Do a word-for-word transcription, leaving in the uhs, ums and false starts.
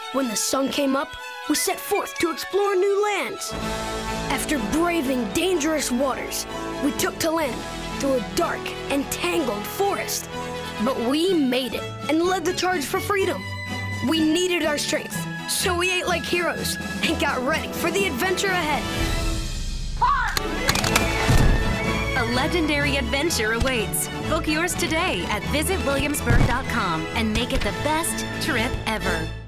When the sun came up, we set forth to explore new lands. After braving dangerous waters, we took to land through a dark and tangled forest. But we made it and led the charge for freedom. We needed our strength, so we ate like heroes and got ready for the adventure ahead. A legendary adventure awaits. Book yours today at visit williamsburg dot com and make it the best trip ever.